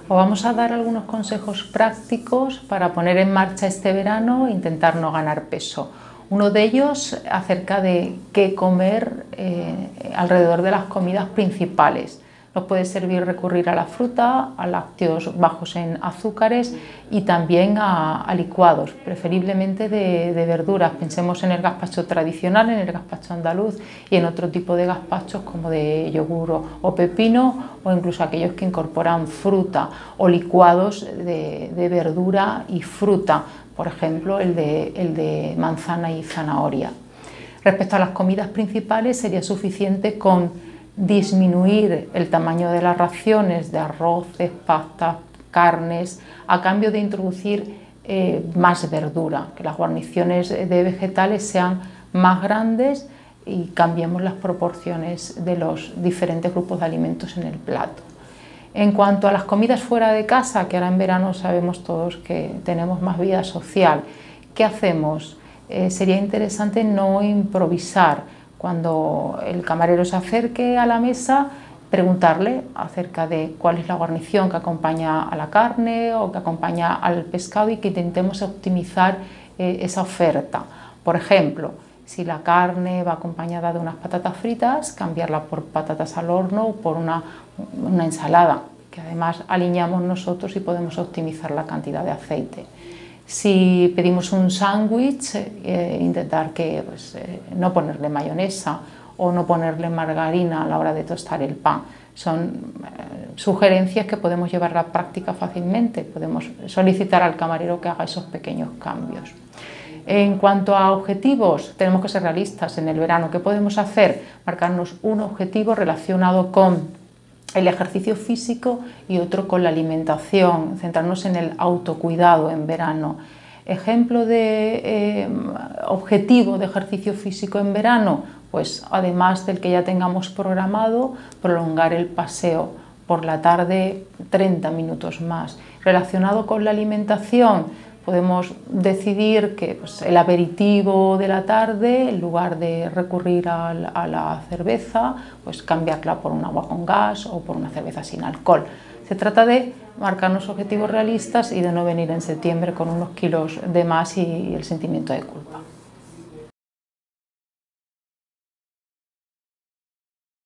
Os vamos a dar algunos consejos prácticos para poner en marcha este verano e intentar no ganar peso. Uno de ellos acerca de qué comer alrededor de las comidas principales. Nos puede servir recurrir a la fruta, a lácteos bajos en azúcares y también a licuados, preferiblemente de verduras. Pensemos en el gazpacho tradicional, en el gazpacho andaluz y en otro tipo de gazpachos como de yogur o pepino, o incluso aquellos que incorporan fruta, o licuados de verdura y fruta, por ejemplo el de manzana y zanahoria. Respecto a las comidas principales, sería suficiente con disminuir el tamaño de las raciones de arroces, pastas, carnes, a cambio de introducir más verdura, que las guarniciones de vegetales sean más grandes y cambiemos las proporciones de los diferentes grupos de alimentos en el plato. En cuanto a las comidas fuera de casa, que ahora en verano sabemos todos que tenemos más vida social, ¿qué hacemos? Sería interesante no improvisar. Cuando el camarero se acerque a la mesa, preguntarle acerca de cuál es la guarnición que acompaña a la carne o que acompaña al pescado y que intentemos optimizar esa oferta. Por ejemplo, si la carne va acompañada de unas patatas fritas, cambiarla por patatas al horno o por una ensalada, que además alineamos nosotros y podemos optimizar la cantidad de aceite. Si pedimos un sándwich, intentar que no ponerle mayonesa o no ponerle margarina a la hora de tostar el pan. Son sugerencias que podemos llevar a la práctica fácilmente. Podemos solicitar al camarero que haga esos pequeños cambios. En cuanto a objetivos, tenemos que ser realistas en el verano. ¿Qué podemos hacer? Marcarnos un objetivo relacionado con el ejercicio físico y otro con la alimentación, centrarnos en el autocuidado en verano. Ejemplo de objetivo de ejercicio físico en verano, pues además del que ya tengamos programado, prolongar el paseo por la tarde 30 minutos más. Relacionado con la alimentación, podemos decidir que el aperitivo de la tarde, en lugar de recurrir a la cerveza, pues cambiarla por un agua con gas o por una cerveza sin alcohol. Se trata de marcarnos objetivos realistas y de no venir en septiembre con unos kilos de más y el sentimiento de culpa.